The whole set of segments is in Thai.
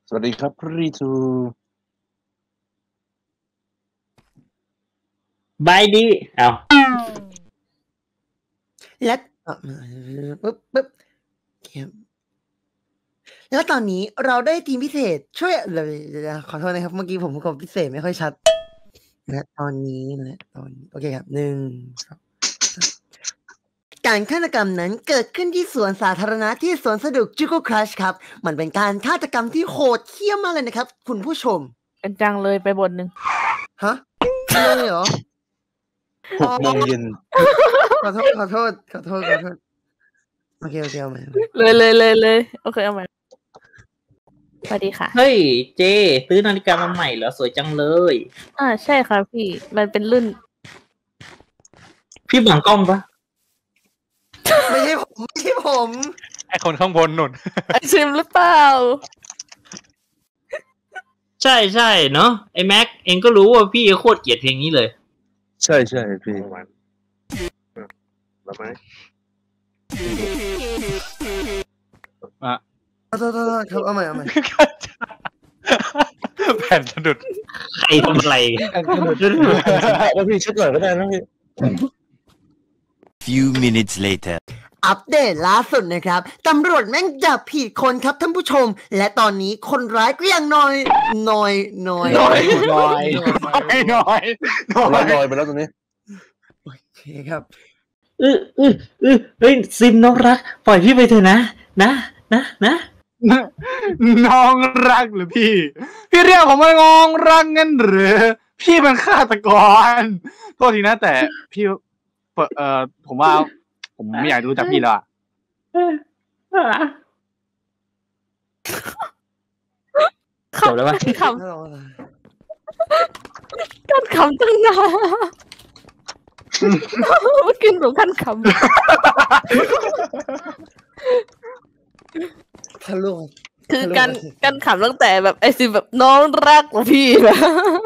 สวัสดีครับรีทูบายดีเอาและปึ๊บแล้วตอนนี้เราได้ทีมพิเศษช่วยขอโทษนะครับเมื่อกี้ผมกดพิเศษไม่ค่อยชัดและตอนนี้โอเคครับการฆาตกรรมนั้นเกิดขึ้นที่สวนสาธารณะที่สวนสนุกจูโกครัชครับมันเป็นการฆาตกรรมที่โหดเหี้ยมมากเลยนะครับคุณผู้ชมเป็นจังเลยไปบทหนึ่งฮะเลยเหรอ 6 โมงเย็นขอโทษโอเคเอาใหม่เลยโอเคเอาใหม่สวัสดีค่ะเฮ้ยเจซื้อนาฬิกามาใหม่เหรอสวยจังเลยใช่ค่ะพี่มันเป็นรุ่นพี่บังกล้องปะไม่ใช่ผมไอคนข้างบนนุ่นไอซิมหรือเปล่าใช่เนาะไอแม็กเองก็รู้ว่าพี่โคตรเกลียดเพลงนี้เลยใช่พี่แล้วไหมโทษครับเอาใหม่แผ่นสะดุดใครทำอะไรแล้วพี่เช็คหน่อยก็ได้นะพี่ Few minutes later อัปเดตล่าสุดนะครับตำรวจแม่งจับผิดคนครับท่านผู้ชมและตอนนี้คนร้ายก็ยังน้อยไปแล้วตรงนี้โอเคครับเฮ้ยซิมน้องรักปล่อยพี่ไปเถอะนะน้องรักหรือพี่เรียกผมว่าน้องรักงั้นหรือพี่เป็นฆาตกรโทษทีนะแต่พี่ผมว่าผมไม่อยากรู้จักพี่แล้วจบแล้ววะกันคำตั้งนานเมื่อกี้หนูกันคำทะลุคือกันขำตั้งแต่แบบไอซิแบบน้องรักของพี่แบบ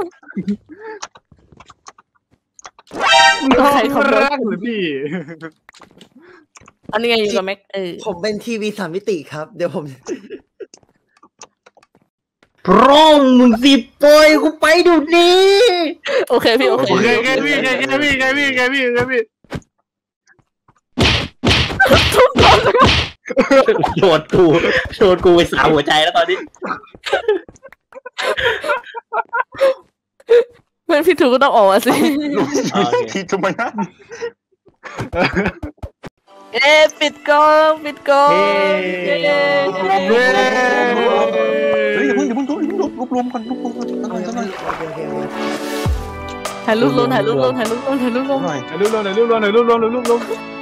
น้องรักหรือพี่อันนี้ไงอยู่กับแม็กผมเป็นทีวี3 มิติครับเดี๋ยวผมพร้อมมึงสิปล่อยกูไปดูนี่โอเคพี่ไงพี่ทุบก่อนโยนกูไป3 หัวใจแล้วตอนนี้เพื่อนพี่ถูกก็ต้องออกสิคิดทำไมนะปิดกล้องเฮ้ยอย่าเพิ่งรวบรวมก่อนถ่ายรูปลง